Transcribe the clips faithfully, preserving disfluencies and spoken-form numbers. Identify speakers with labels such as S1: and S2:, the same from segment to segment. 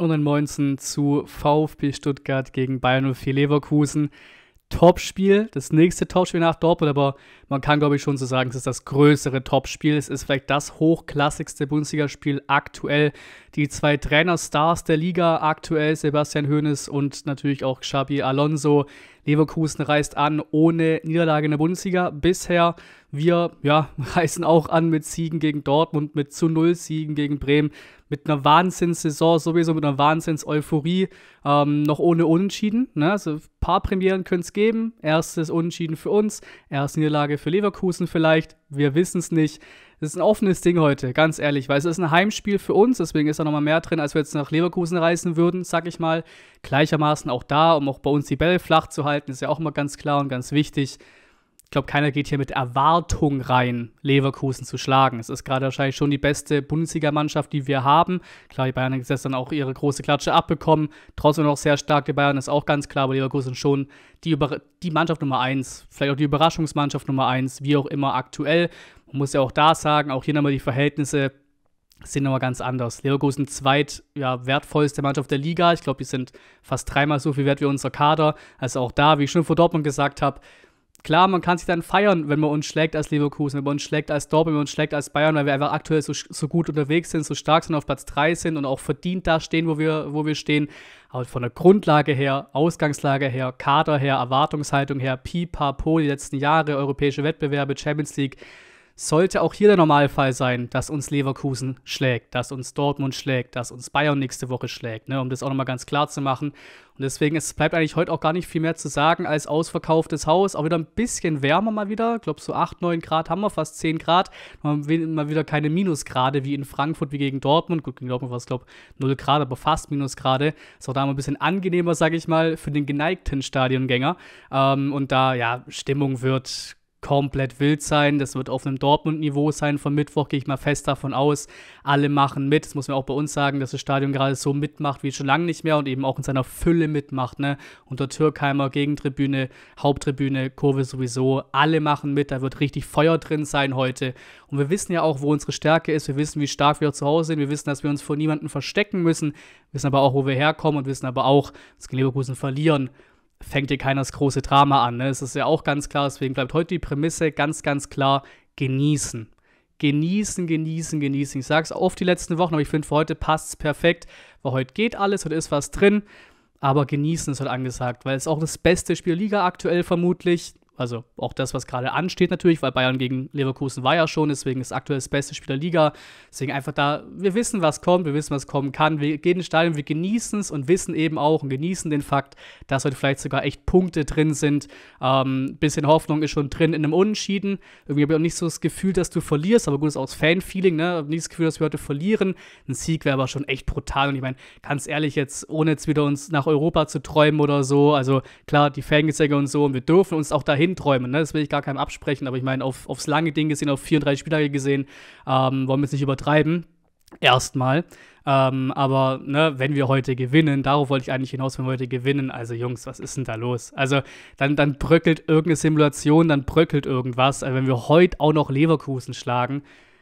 S1: und ein Moinsen zu VfB Stuttgart gegen Bayern null vier Leverkusen. Topspiel, das nächste Topspiel nach Dortmund, aber man kann, glaube ich, schon so sagen, es ist das größere Topspiel. Es ist vielleicht das hochklassigste Bundesligaspiel aktuell. Die zwei Trainerstars der Liga aktuell, Sebastian Hoeneß und natürlich auch Xabi Alonso. Leverkusen reist an ohne Niederlage in der Bundesliga bisher. Wir ja, reisen auch an mit Siegen gegen Dortmund, mit zu null Siegen gegen Bremen, mit einer Wahnsinnssaison, sowieso mit einer Wahnsinns-Euphorie, ähm, noch ohne Unentschieden. Ne? Also ein paar Premieren können es geben. Erstes Unentschieden für uns, erste Niederlage für Leverkusen vielleicht. Wir wissen es nicht. Das ist ein offenes Ding heute, ganz ehrlich, weil es ist ein Heimspiel für uns, deswegen ist da nochmal mehr drin, als wir jetzt nach Leverkusen reisen würden, sag ich mal. Gleichermaßen auch da, um auch bei uns die Bälle flach zu halten, ist ja auch immer ganz klar und ganz wichtig. Ich glaube, keiner geht hier mit Erwartung rein, Leverkusen zu schlagen. Es ist gerade wahrscheinlich schon die beste Bundesligamannschaft, die wir haben. Klar, die Bayern haben jetzt dann auch ihre große Klatsche abbekommen. Trotzdem noch sehr stark, die Bayern, ist auch ganz klar, aber Leverkusen schon die, Über- die Mannschaft Nummer eins. Vielleicht auch die Überraschungsmannschaft Nummer eins, wie auch immer aktuell. Man muss ja auch da sagen, auch hier nochmal die Verhältnisse sind nochmal ganz anders. Leverkusen zweit, ja, wertvollste Mannschaft der Liga. Ich glaube, die sind fast dreimal so viel wert wie unser Kader. Also auch da, wie ich schon vor Dortmund gesagt habe, klar, man kann sich dann feiern, wenn man uns schlägt als Leverkusen, wenn man uns schlägt als Dortmund, wenn man uns schlägt als Bayern, weil wir einfach aktuell so, so gut unterwegs sind, so stark sind, auf Platz drei sind und auch verdient da stehen, wo wir, wo wir stehen. Aber von der Grundlage her, Ausgangslage her, Kader her, Erwartungshaltung her, Pipapo, die letzten Jahre, europäische Wettbewerbe, Champions League, sollte auch hier der Normalfall sein, dass uns Leverkusen schlägt, dass uns Dortmund schlägt, dass uns Bayern nächste Woche schlägt, ne, um das auch nochmal ganz klar zu machen. Und deswegen, es bleibt eigentlich heute auch gar nicht viel mehr zu sagen als ausverkauftes Haus. Auch wieder ein bisschen wärmer mal wieder. Ich glaube, so acht, neun Grad haben wir, fast zehn Grad. Mal wieder keine Minusgrade wie in Frankfurt, wie gegen Dortmund. Gut, gegen Dortmund war es, glaube ich, null Grad, aber fast Minusgrade. Ist auch da mal ein bisschen angenehmer, sage ich mal, für den geneigten Stadiongänger. Ähm, und da, ja, Stimmung wird komplett wild sein. Das wird auf einem Dortmund-Niveau sein. Von Mittwoch gehe ich mal fest davon aus. Alle machen mit. Das muss man auch bei uns sagen, dass das Stadion gerade so mitmacht wie schon lange nicht mehr und eben auch in seiner Fülle mitmacht. Ne? Unter Türkheimer, Gegentribüne, Haupttribüne, Kurve sowieso. Alle machen mit. Da wird richtig Feuer drin sein heute. Und wir wissen ja auch, wo unsere Stärke ist. Wir wissen, wie stark wir zu Hause sind. Wir wissen, dass wir uns vor niemandem verstecken müssen. Wir wissen aber auch, wo wir herkommen und wissen aber auch, dass wir Leverkusen verlieren. Fängt hier keiner das große Drama an. Ne? Das ist ja auch ganz klar, deswegen bleibt heute die Prämisse ganz, ganz klar, genießen. Genießen, genießen, genießen. Ich sage es oft die letzten Wochen, aber ich finde, für heute passt es perfekt, weil heute geht alles, heute ist was drin, aber genießen ist heute angesagt, weil es auch das beste Spiel der Liga aktuell vermutlich. Also auch das, was gerade ansteht natürlich, weil Bayern gegen Leverkusen war ja schon, deswegen ist aktuell das beste Spiel der Liga. Deswegen einfach da, wir wissen, was kommt, wir wissen, was kommen kann. Wir gehen ins Stadion, wir genießen es und wissen eben auch und genießen den Fakt, dass heute vielleicht sogar echt Punkte drin sind. Ähm, bisschen Hoffnung ist schon drin in einem Unentschieden. Irgendwie habe ich auch nicht so das Gefühl, dass du verlierst, aber gut, das ist auch das Fan-Feeling, ne? Ich habe nicht das Gefühl, dass wir heute verlieren. Ein Sieg wäre aber schon echt brutal und ich meine, ganz ehrlich jetzt, ohne jetzt wieder uns nach Europa zu träumen oder so, also klar, die Fangesänge und so und wir dürfen uns auch dahin träumen, ne? Das will ich gar keinem absprechen, aber ich meine, auf, aufs lange Ding gesehen, auf vierunddreißig Spieltage gesehen, ähm, wollen wir es nicht übertreiben, erstmal, ähm, aber ne, wenn wir heute gewinnen, darauf wollte ich eigentlich hinaus, wenn wir heute gewinnen, also Jungs, was ist denn da los? Also dann, dann bröckelt irgendeine Simulation, dann bröckelt irgendwas, also wenn wir heute auch noch Leverkusen schlagen,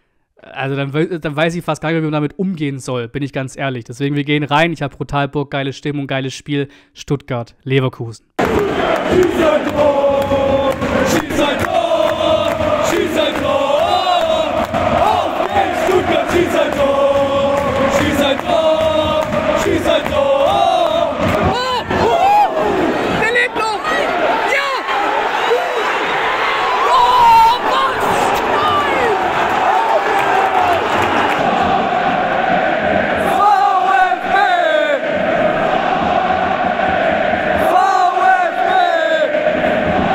S1: also dann, dann weiß ich fast gar nicht, wie man damit umgehen soll, bin ich ganz ehrlich. Deswegen, wir gehen rein, ich habe brutal Bock, geile Stimmung, geiles Spiel, Stuttgart, Leverkusen.
S2: Schieß ein Tor! Schieß ein Tor! Schieß ein Tor! Auf geht's, Stuttgart, schieß ein Tor! Schieß ein Tor! Schieß ein Tor!
S3: Oh! Oh! Der lebt noch! Ja! Oh, was? Nein!
S2: VfB! VfB!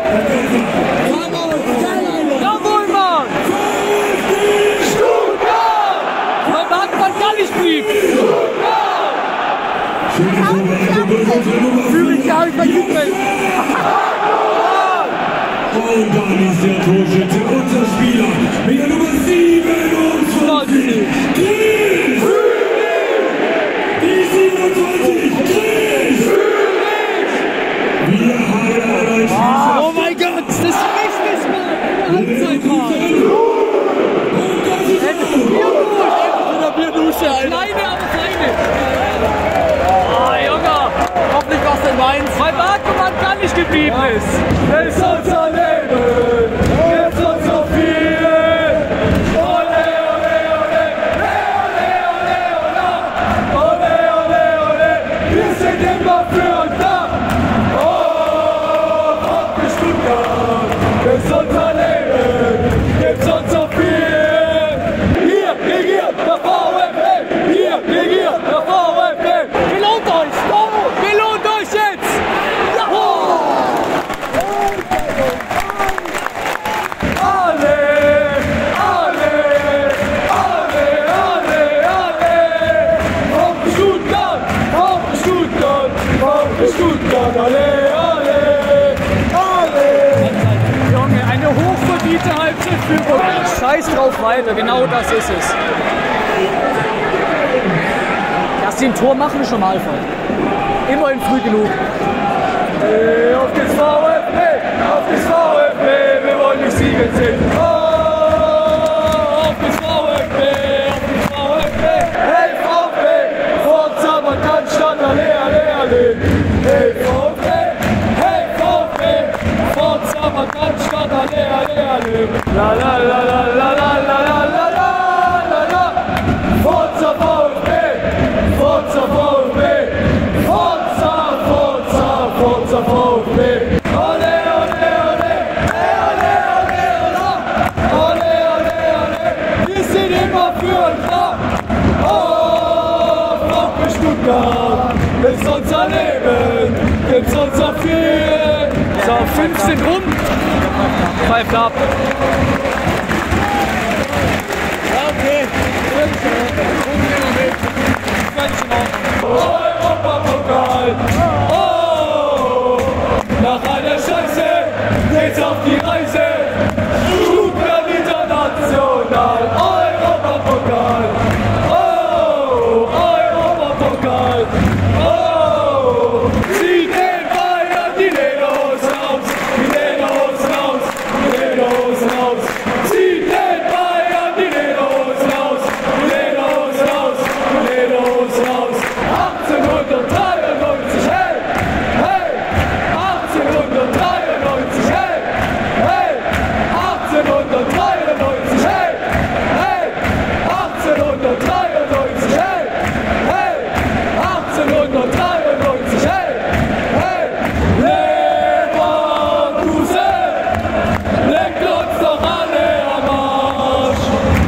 S3: Jawohl, Mann! Stuttgart! Mein Marktmann gar nicht blieb! Fühle ich gar nicht vergeben!
S2: Und dann ist der Torschütze unser Spieler mit der Nummer siebenundzwanzig. Chris! Die siebenundzwanzig! Chris! Wir haben einen Schießer.
S3: Oh mein Gott, das ist richtig, Mann! Halbzeit, Mann!
S2: Und das ist er.
S3: Oder Bierdusche, Alter! Kleine, aber kleine! Ah, Junge! Hoffentlich was denn meins! Weil Markenmann gar nicht geblieben ist!
S2: Es ist unser Leben, jetzt unser viel. Ole, ole, ole, ole, ole, ole, ole, ole, ole, wir sind immer für und da. Oh, Gott, wir Stuttgart, es ist unser Leben, jetzt unser viel. Hier, hier, hier, der VfB, hier, hier, hier, der VfB.
S3: Belohnt euch! Belohnt euch jetzt!
S2: Alle, alle, alle, alle, alle, auf Stuttgart, auf Stuttgart, auf Stuttgart, alle, alle, alle.
S3: Junge, eine hochverdiente Halbzeitführung. Scheiß drauf weiter, genau das ist es. Dass sie ein Tor machen, ist Normalfall. Immerhin früh genug.
S2: Hey, auf das VfB, auf das VfB, wir wollen nicht siegen sehen. Oh, auf das VfB, auf das VfB. Hey VfB, Forza, man kann Stand, alle, alle, alle. Hey VfB, hey VfB, Forza, man kann Stand, alle, alle, alle. La la la la la la la la la la la. Forza VfB, Forza VfB, Forza, Forza, Forza VfB. Ole, ole, ole, ole, ole, ole, ole, ole, ole, wir sind immer für und da. Oh, VfB Stuttgart, ist unser Leben, ist unser viel.
S3: So, fünfzehn rum. Pfeift ab.
S2: Okay. Europapokal. Oh, nach einer Scheiße geht's auf die Reise. Stuttgart international. Europapokal. Oh, Europapokal. Oh, sie den Bayern die Lenos raus, die Lenos raus, die Lenos raus. Sie den Bayern die Lenos raus, die Lenos raus, die Lenos raus. achtzehnhundertdreiundneunzig, hey, hey, achtzehnhundertdreiundneunzig, hey, hey, achtzehnhundertdreiundneunzig, hey, hey, achtzehnhundertdreiundneunzig, hey, hey, achtzehnhundertdreiundneunzig, hey, hey, Leverkusen, leckt uns doch alle am Arsch.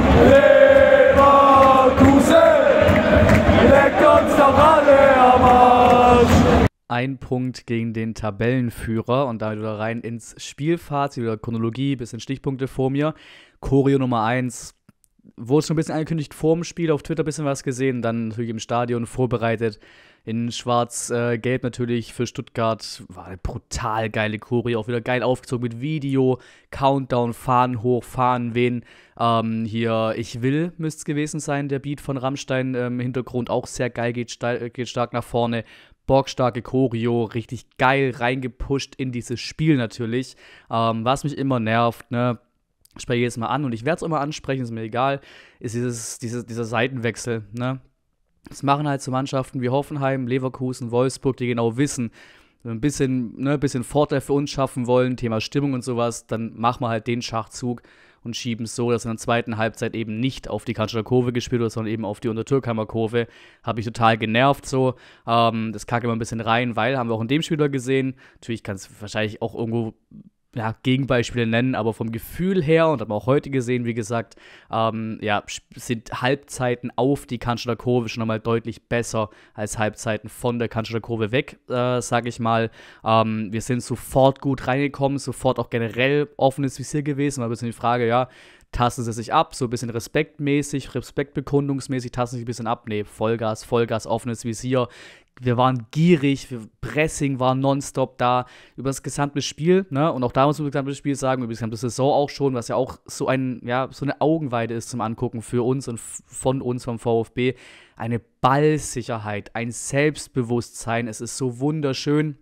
S2: Leverkusen, leckt uns doch alle am Arsch.
S1: Ein Punkt gegen den Tabellenführer und damit wieder rein ins Spielfazit, wieder Chronologie, bisschen Stichpunkte vor mir. Choreo Nummer eins, wurde schon ein bisschen angekündigt vor dem Spiel, auf Twitter ein bisschen was gesehen, dann natürlich im Stadion vorbereitet. In schwarz-gelb natürlich für Stuttgart, war eine brutal geile Choreo, auch wieder geil aufgezogen mit Video, Countdown, Fahnen hoch, Fahnen wehen. Ähm, hier Ich will müsste es gewesen sein, der Beat von Rammstein im Hintergrund, auch sehr geil, geht, geht stark nach vorne. Bockstarke Choreo, richtig geil reingepusht in dieses Spiel natürlich. Ähm, was mich immer nervt, ne, ich spreche jetzt mal an und ich werde es immer ansprechen, ist mir egal, ist dieses, dieses, dieser Seitenwechsel, ne. Das machen halt so Mannschaften wie Hoffenheim, Leverkusen, Wolfsburg, die genau wissen, wenn wir ein bisschen, ne, bisschen Vorteil für uns schaffen wollen, Thema Stimmung und sowas, dann machen wir halt den Schachzug und schieben es so, dass in der zweiten Halbzeit eben nicht auf die Cannstatter Kurve gespielt wird, sondern eben auf die Untertürkheimer Kurve. Habe ich total genervt so. Ähm, das kacke immer ein bisschen rein, weil, haben wir auch in dem Spieler gesehen, natürlich kann es wahrscheinlich auch irgendwo ja, Gegenbeispiele nennen, aber vom Gefühl her, und haben wir auch heute gesehen, wie gesagt, ähm, ja, sind Halbzeiten auf die Cannstatter Kurve schon einmal deutlich besser als Halbzeiten von der Cannstatter Kurve weg, äh, sage ich mal. Ähm, wir sind sofort gut reingekommen, sofort auch generell offenes Visier gewesen, war ein bisschen die Frage, ja, tasten sie sich ab, so ein bisschen respektmäßig, respektbekundungsmäßig, tasten sie sich ein bisschen ab. Nee, Vollgas, Vollgas, offenes Visier. Wir waren gierig, wir, Pressing war nonstop da über das gesamte Spiel, ne? Und auch da muss man über das gesamte Spiel sagen, über die gesamte Saison auch schon, was ja auch so ein, ja, so eine Augenweide ist zum Angucken für uns und f- von uns vom VfB. Eine Ballsicherheit, ein Selbstbewusstsein, es ist so wunderschön.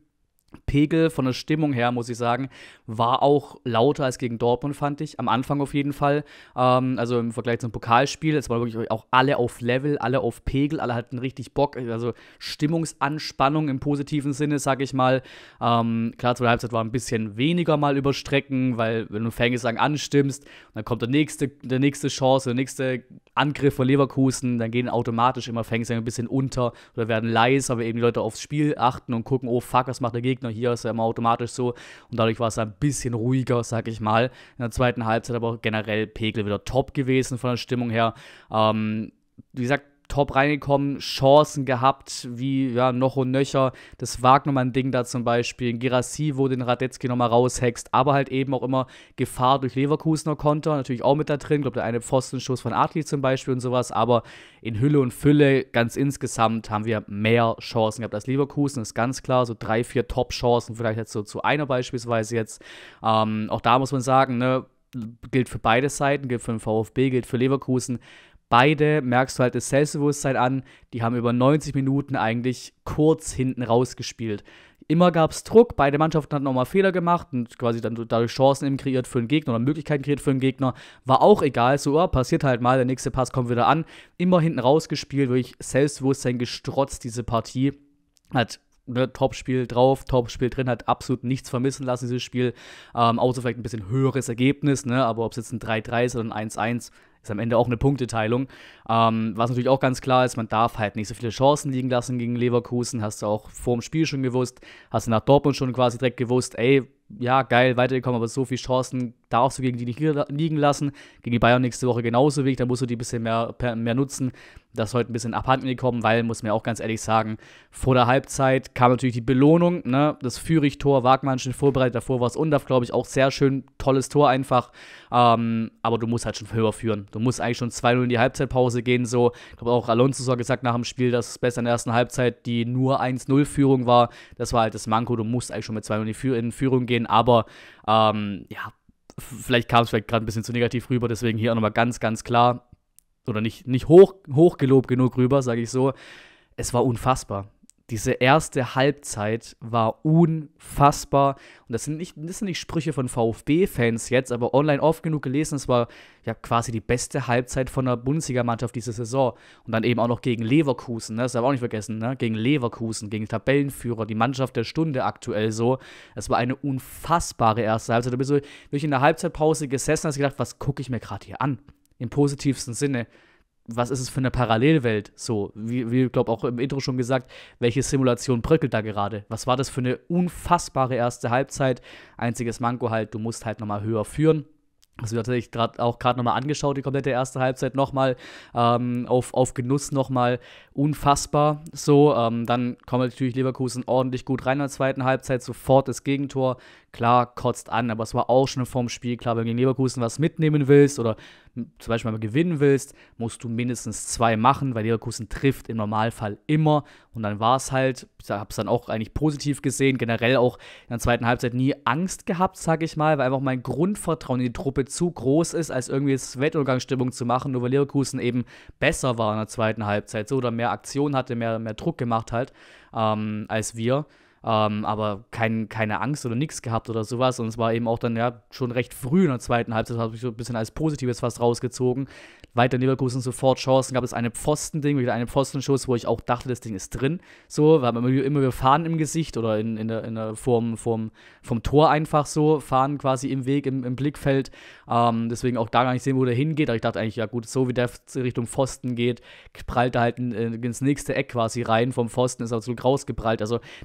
S1: Pegel von der Stimmung her, muss ich sagen, war auch lauter als gegen Dortmund, fand ich. Am Anfang auf jeden Fall. Ähm, also im Vergleich zum Pokalspiel. Es waren wirklich auch alle auf Level, alle auf Pegel, alle hatten richtig Bock. Also Stimmungsanspannung im positiven Sinne, sag ich mal. Ähm, klar, zur Halbzeit war ein bisschen weniger mal über Strecken, weil wenn du Fangesang anstimmst, dann kommt der nächste, der nächste Chance, der nächste Angriff von Leverkusen, dann gehen automatisch immer Fangesang ein bisschen unter oder werden leiser, weil eben die Leute aufs Spiel achten und gucken, oh fuck, was macht der Gegner? Hier ist ja immer automatisch so und dadurch war es ein bisschen ruhiger, sag ich mal. In der zweiten Halbzeit aber auch generell Pegel wieder top gewesen von der Stimmung her. Ähm, wie gesagt, top reingekommen, Chancen gehabt, wie ja, noch und nöcher. Das Wagnermann-Ding da zum Beispiel, Girassi, wo den Radetzky nochmal raushext, aber halt eben auch immer Gefahr durch Leverkusener Konter, natürlich auch mit da drin. Ich glaube, der eine Pfostenschuss von Adli zum Beispiel und sowas, aber in Hülle und Fülle, ganz insgesamt, haben wir mehr Chancen gehabt als Leverkusen, ist ganz klar, so drei, vier Top-Chancen, vielleicht jetzt so zu einer beispielsweise jetzt. Ähm, auch da muss man sagen, ne, gilt für beide Seiten, gilt für den VfB, gilt für Leverkusen. Beide merkst du halt das Selbstbewusstsein an, die haben über neunzig Minuten eigentlich kurz hinten rausgespielt. Immer gab es Druck, beide Mannschaften hatten auch mal Fehler gemacht und quasi dann dadurch Chancen eben kreiert für den Gegner oder Möglichkeiten kreiert für den Gegner. War auch egal, so oh, passiert halt mal, der nächste Pass kommt wieder an. Immer hinten rausgespielt, wirklich Selbstbewusstsein gestrotzt, diese Partie. Hat Ne, Topspiel drauf, Topspiel drin, hat absolut nichts vermissen lassen, dieses Spiel. Ähm, außer vielleicht ein bisschen höheres Ergebnis, ne? Aber ob es jetzt ein drei drei ist oder ein eins eins, ist am Ende auch eine Punkteteilung. Ähm, was natürlich auch ganz klar ist, man darf halt nicht so viele Chancen liegen lassen gegen Leverkusen. Hast du auch vor dem Spiel schon gewusst, hast du nach Dortmund schon quasi direkt gewusst, ey, ja, geil, weitergekommen, aber so viele Chancen darfst du gegen die nicht liegen lassen. Gegen die Bayern nächste Woche genauso wenig, da musst du die ein bisschen mehr, mehr nutzen. Das ist heute ein bisschen abhanden gekommen, weil, muss man auch ganz ehrlich sagen, vor der Halbzeit kam natürlich die Belohnung, ne? Das Führig-Tor, Wagmann schon vorbereitet, davor war es Undav, glaube ich, auch sehr schön, tolles Tor einfach, ähm, aber du musst halt schon höher führen. Du musst eigentlich schon zwei null in die Halbzeitpause gehen, so. Ich glaube auch Alonso hat gesagt nach dem Spiel, dass es besser in der ersten Halbzeit die nur eins null Führung war. Das war halt das Manko, du musst eigentlich schon mit zwei null in Führung gehen, aber, ähm, ja, vielleicht kam es vielleicht gerade ein bisschen zu negativ rüber, deswegen hier auch nochmal ganz, ganz klar, oder nicht, nicht hoch, hochgelobt genug rüber, sage ich so, es war unfassbar. Diese erste Halbzeit war unfassbar. Und das sind nicht, das sind nicht Sprüche von VfB-Fans jetzt, aber online oft genug gelesen, es war ja quasi die beste Halbzeit von der Bundesligamannschaft diese Saison. Und dann eben auch noch gegen Leverkusen, ne? Das darf man auch nicht vergessen, ne? Gegen Leverkusen, gegen Tabellenführer, die Mannschaft der Stunde aktuell so. Es war eine unfassbare erste Halbzeit. Da bist du wirklich in der Halbzeitpause gesessen und hast gedacht, was gucke ich mir gerade hier an? Im positivsten Sinne. Was ist es für eine Parallelwelt? So, wie, wie ich glaube auch im Intro schon gesagt, welche Simulation bröckelt da gerade? Was war das für eine unfassbare erste Halbzeit? Einziges Manko halt, du musst halt nochmal höher führen. Also wir hatten ich grad, auch gerade nochmal angeschaut, die komplette erste Halbzeit nochmal, ähm, auf, auf Genuss nochmal, unfassbar. So, ähm, dann kommt natürlich Leverkusen ordentlich gut rein in der zweiten Halbzeit, sofort das Gegentor. Klar, kotzt an, aber es war auch schon vorm Spiel klar, wenn du gegen Leverkusen was mitnehmen willst oder zum Beispiel mal gewinnen willst, musst du mindestens zwei machen, weil Leverkusen trifft im Normalfall immer. Und dann war es halt, ich habe es dann auch eigentlich positiv gesehen, generell auch in der zweiten Halbzeit nie Angst gehabt, sage ich mal, weil einfach mein Grundvertrauen in die Truppe zu groß ist, als irgendwie jetzt Weltuntergangsstimmung zu machen, nur weil Leverkusen eben besser war in der zweiten Halbzeit, so oder mehr Aktion hatte, mehr, mehr Druck gemacht hat, ähm, als wir. Ähm, aber kein, keine Angst oder nichts gehabt oder sowas. Und es war eben auch dann ja schon recht früh in der zweiten Halbzeit, habe ich so ein bisschen als Positives fast rausgezogen. Weiter in Leverkusen sofort Chancen, gab es eine Pfostending, wieder einen Pfostenschuss, wo ich auch dachte, das Ding ist drin. So, wir haben immer, immer wir Fahnen im Gesicht oder in, in der, in der Form vom, vom Tor einfach so, Fahnen quasi im Weg, im, im Blickfeld. Ähm, deswegen auch da gar nicht sehen, wo der hingeht. Aber ich dachte eigentlich, ja gut, so wie der Richtung Pfosten geht, prallt er halt in, in, ins nächste Eck quasi rein vom Pfosten, ist absolut rausgeprallt. Also da waren schon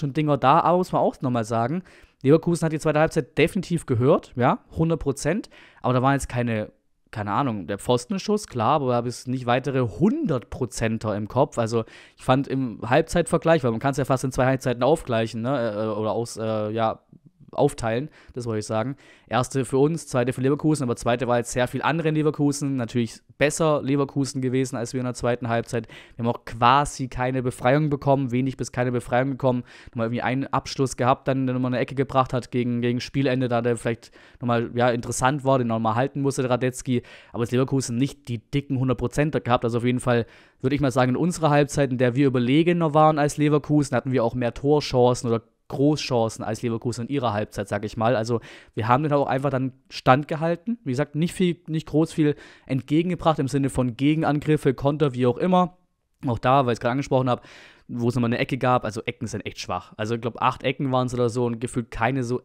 S1: schon Dinger da, aber muss man auch nochmal sagen, Leverkusen hat die zweite Halbzeit definitiv gehört, ja, hundert Prozent, aber da waren jetzt keine, keine Ahnung, der Pfostenschuss, klar, aber da habe ich nicht weitere hundert Prozenter im Kopf, also ich fand im Halbzeitvergleich, weil man kann es ja fast in zwei Halbzeiten aufgleichen, ne, oder aus, äh, ja, aufteilen, das wollte ich sagen. Erste für uns, zweite für Leverkusen, aber zweite war jetzt sehr viel andere in Leverkusen, natürlich besser Leverkusen gewesen als wir in der zweiten Halbzeit. Wir haben auch quasi keine Befreiung bekommen, wenig bis keine Befreiung bekommen. Nochmal irgendwie einen Abschluss gehabt, dann der nochmal eine Ecke gebracht hat gegen, gegen Spielende, da der vielleicht nochmal ja, interessant war, den nochmal halten musste, der Radetzky, aber das Leverkusen nicht die dicken hundert Prozent gehabt, also auf jeden Fall würde ich mal sagen, in unserer Halbzeit, in der wir überlegener waren als Leverkusen, hatten wir auch mehr Torchancen oder Großchancen als Leverkusen in ihrer Halbzeit, sag ich mal. Also wir haben den auch einfach dann standgehalten. Wie gesagt, nicht viel, nicht groß viel entgegengebracht im Sinne von Gegenangriffe, Konter, wie auch immer. Auch da, weil ich es gerade angesprochen habe, wo es nochmal eine Ecke gab, also Ecken sind echt schwach. Also ich glaube, acht Ecken waren es oder so und gefühlt keine so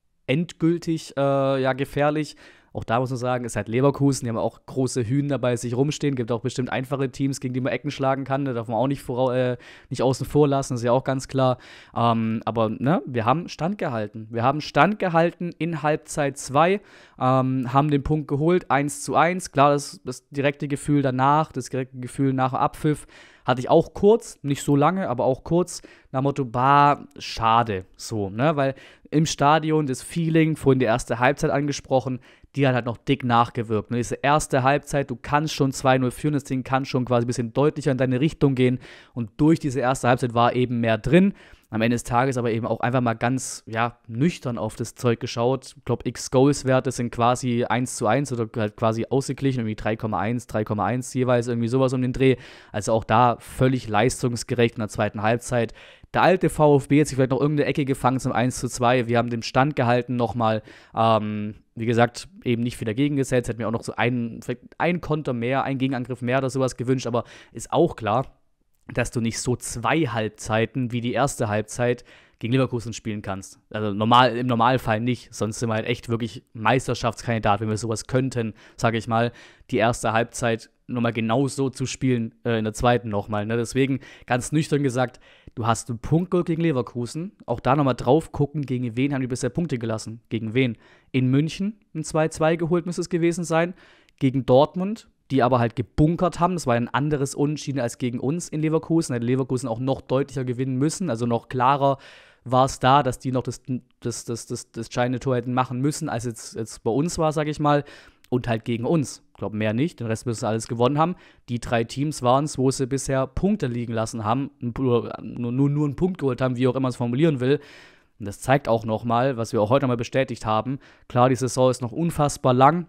S1: endgültig äh, ja, gefährlich. Auch da muss man sagen, ist halt Leverkusen, die haben auch große Hühner dabei sich rumstehen, gibt auch bestimmt einfache Teams, gegen die man Ecken schlagen kann, da darf man auch nicht, vor, äh, nicht außen vor lassen, ist ja auch ganz klar. Ähm, aber ne, wir haben standgehalten. Wir haben standgehalten in Halbzeit zwei, ähm, haben den Punkt geholt, eins zu eins. Klar, das, das direkte Gefühl danach, das direkte Gefühl nach Abpfiff, hatte ich auch kurz, nicht so lange, aber auch kurz, nach dem Motto, bah, schade, so, ne, weil im Stadion das Feeling, vorhin die erste Halbzeit angesprochen, die hat halt noch dick nachgewirkt. Ne? Diese erste Halbzeit, du kannst schon zwei null führen, das Ding kann schon quasi ein bisschen deutlicher in deine Richtung gehen und durch diese erste Halbzeit war eben mehr drin. Am Ende des Tages aber eben auch einfach mal ganz, ja, nüchtern auf das Zeug geschaut. Ich glaube, X-Goals-Werte sind quasi eins zu eins oder halt quasi ausgeglichen, irgendwie drei Komma eins, drei Komma eins jeweils, irgendwie sowas um den Dreh. Also auch da völlig leistungsgerecht in der zweiten Halbzeit. Der alte VfB hat sich vielleicht noch irgendeine Ecke gefangen zum eins zu zwei. Wir haben den Stand gehalten nochmal. Ähm, wie gesagt, eben nicht viel dagegen gesetzt. Hätten mir auch noch so einen, vielleicht ein Konter mehr, einen Gegenangriff mehr oder sowas gewünscht. Aber ist auch klar, dass du nicht so zwei Halbzeiten wie die erste Halbzeit gegen Leverkusen spielen kannst. Also normal, im Normalfall nicht. Sonst sind wir halt echt wirklich Meisterschaftskandidat, wenn wir sowas könnten, sage ich mal, die erste Halbzeit nochmal genauso zu spielen äh, in der zweiten nochmal. Ne? Deswegen ganz nüchtern gesagt, du hast einen Punkt geholt gegen Leverkusen. Auch da nochmal drauf gucken, gegen wen haben die bisher Punkte gelassen? Gegen wen? In München ein zwei zwei geholt müsste es gewesen sein. Gegen Dortmund, die aber halt gebunkert haben. Das war ein anderes Unentschieden als gegen uns in Leverkusen. Hätte Leverkusen auch noch deutlicher gewinnen müssen. Also noch klarer war es da, dass die noch das, das, das, das, das entscheidende Tor hätten machen müssen, als jetzt, jetzt bei uns war, sage ich mal. Und halt gegen uns. Ich glaube, mehr nicht. Den Rest müssen sie alles gewonnen haben. Die drei Teams waren es, wo sie bisher Punkte liegen lassen haben. Nur, nur, nur einen Punkt geholt haben, wie auch immer man es formulieren will. Und das zeigt auch nochmal, was wir auch heute nochmal bestätigt haben. Klar, die Saison ist noch unfassbar lang.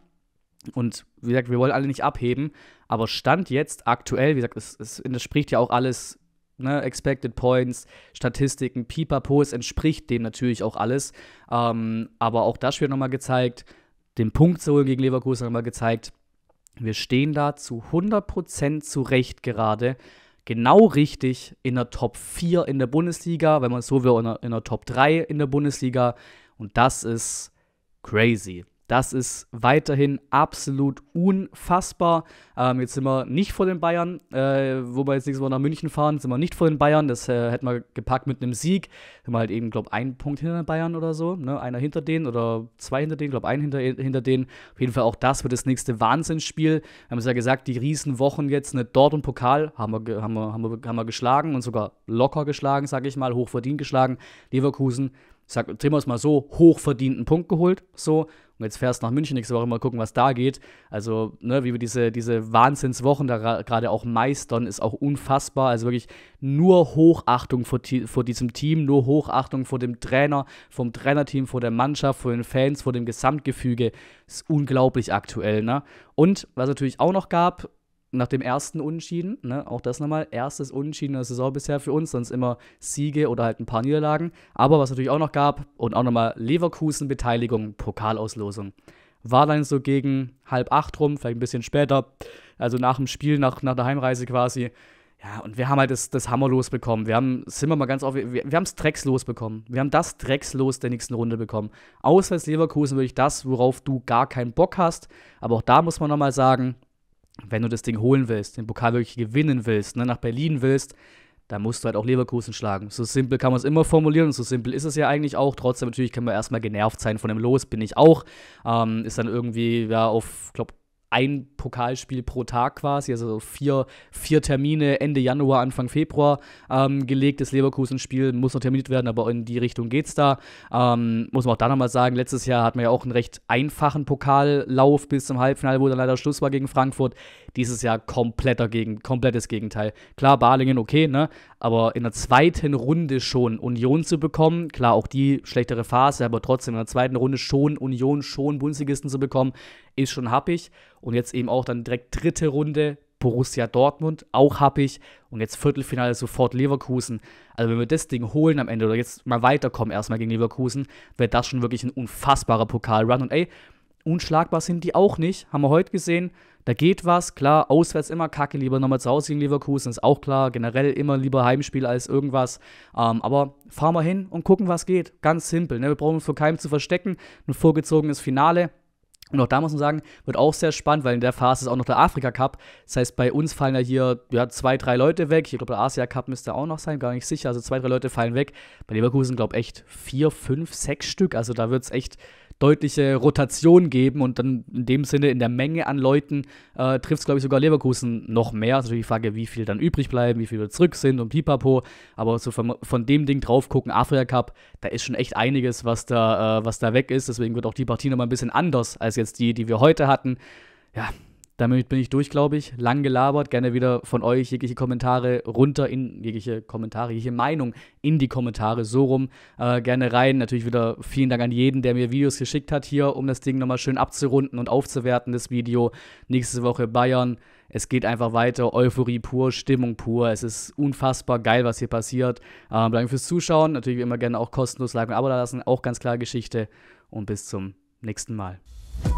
S1: Und wie gesagt, wir wollen alle nicht abheben. Aber Stand jetzt aktuell, wie gesagt, es, es, das spricht ja auch alles, ne, Expected Points, Statistiken, Pipapo, es entspricht dem natürlich auch alles. Ähm, aber auch das wird nochmal gezeigt. Den Punkt zu holen gegen Leverkusen haben wir gezeigt, wir stehen da zu hundert Prozent zurecht gerade, genau richtig in der Top vier in der Bundesliga, wenn man es so will, in der, in der Top drei in der Bundesliga und das ist crazy. Das ist weiterhin absolut unfassbar. Ähm, jetzt sind wir nicht vor den Bayern, äh, wo wir jetzt nächstes Mal nach München fahren, sind wir nicht vor den Bayern. Das äh, hätten wir gepackt mit einem Sieg. Sind wir halt eben, glaube ich, einen Punkt hinter den Bayern oder so. Ne? Einer hinter denen oder zwei hinter denen, glaube einen hinter, hinter denen. Auf jeden Fall auch das wird das nächste Wahnsinnsspiel. Wir haben es ja gesagt, die Riesenwochen jetzt, ne, Dortmund Pokal haben wir, haben, wir, haben, wir, haben wir geschlagen und sogar locker geschlagen, sage ich mal, hochverdient geschlagen. Leverkusen, ich sag, drehen wir es mal so, hochverdienten Punkt geholt, so. Und jetzt fährst du nach München nächste Woche, mal gucken, was da geht. Also, ne, wie wir diese, diese Wahnsinnswochen da gerade auch meistern, ist auch unfassbar. Also wirklich nur Hochachtung vor, vor diesem Team, nur Hochachtung vor dem Trainer, vom Trainerteam, vor der Mannschaft, vor den Fans, vor dem Gesamtgefüge. Ist unglaublich aktuell, ne? Und was natürlich auch noch gab, nach dem ersten Unentschieden, ne, auch das nochmal, erstes Unentschieden in der Saison bisher für uns, sonst immer Siege oder halt ein paar Niederlagen. Aber was natürlich auch noch gab, und auch nochmal Leverkusen-Beteiligung, Pokalauslosung. War dann so gegen halb acht rum, vielleicht ein bisschen später, also nach dem Spiel, nach, nach der Heimreise quasi. Ja, und wir haben halt das, das Hammerlos bekommen. Wir haben, sind wir mal ganz auf, wir, wir haben das Dreckslos bekommen. Wir haben das Dreckslos der nächsten Runde bekommen. Auswärts Leverkusen wirklich das, worauf du gar keinen Bock hast. Aber auch da muss man nochmal sagen, wenn du das Ding holen willst, den Pokal wirklich gewinnen willst, ne, nach Berlin willst, da musst du halt auch Leverkusen schlagen. So simpel kann man es immer formulieren und so simpel ist es ja eigentlich auch. Trotzdem natürlich kann man erstmal genervt sein von dem Los, bin ich auch. Ähm, ist dann irgendwie ja auf, glaube ein Pokalspiel pro Tag quasi, also vier, vier Termine Ende Januar, Anfang Februar ähm, gelegt. Das Leverkusen-Spiel muss noch terminiert werden, aber in die Richtung geht's da. Ähm, muss man auch da nochmal sagen, letztes Jahr hatten wir ja auch einen recht einfachen Pokallauf bis zum Halbfinale, wo dann leider Schluss war gegen Frankfurt. Dieses Jahr kompletter Gegen, komplettes Gegenteil. Klar, Balingen okay, ne? Aber in der zweiten Runde schon Union zu bekommen, klar, auch die schlechtere Phase, aber trotzdem in der zweiten Runde schon Union, schon Bundesligisten zu bekommen, ist schon happig. Und jetzt eben auch dann direkt dritte Runde Borussia Dortmund, auch happig. Und jetzt Viertelfinale sofort Leverkusen. Also wenn wir das Ding holen am Ende oder jetzt mal weiterkommen erstmal gegen Leverkusen, wäre das schon wirklich ein unfassbarer Pokalrun. Und ey, unschlagbar sind die auch nicht, haben wir heute gesehen. Da geht was, klar, auswärts immer kacke, lieber nochmal zu Hause gegen Leverkusen, ist auch klar, generell immer lieber Heimspiel als irgendwas, ähm, aber fahren wir hin und gucken, was geht, ganz simpel, ne? Wir brauchen uns vor keinem zu verstecken, ein vorgezogenes Finale. Und auch da muss man sagen, wird auch sehr spannend, weil in der Phase ist auch noch der Afrika-Cup. Das heißt, bei uns fallen ja hier ja, zwei, drei Leute weg. Ich glaube, der Asia-Cup müsste auch noch sein, gar nicht sicher. Also zwei, drei Leute fallen weg. Bei Leverkusen, glaube ich, echt vier, fünf, sechs Stück. Also da wird es echt deutliche Rotation geben und dann in dem Sinne in der Menge an Leuten äh, trifft es, glaube ich, sogar Leverkusen noch mehr. Also die Frage, wie viel dann übrig bleiben, wie viele zurück sind und pipapo. Aber so von, von dem Ding drauf gucken, Afrika Cup, da ist schon echt einiges, was da, äh, was da weg ist. Deswegen wird auch die Partie nochmal ein bisschen anders als jetzt die, die wir heute hatten. Ja, damit bin ich durch, glaube ich. Lang gelabert. Gerne wieder von euch jegliche Kommentare runter in jegliche Kommentare, jegliche Meinung in die Kommentare, so rum. Äh, gerne rein. Natürlich wieder vielen Dank an jeden, der mir Videos geschickt hat hier, um das Ding nochmal schön abzurunden und aufzuwerten, das Video. Nächste Woche Bayern. Es geht einfach weiter. Euphorie pur, Stimmung pur. Es ist unfassbar geil, was hier passiert. Ähm, danke fürs Zuschauen. Natürlich wie immer gerne auch kostenlos Like und Abo da lassen. Auch ganz klare Geschichte. Und bis zum nächsten Mal.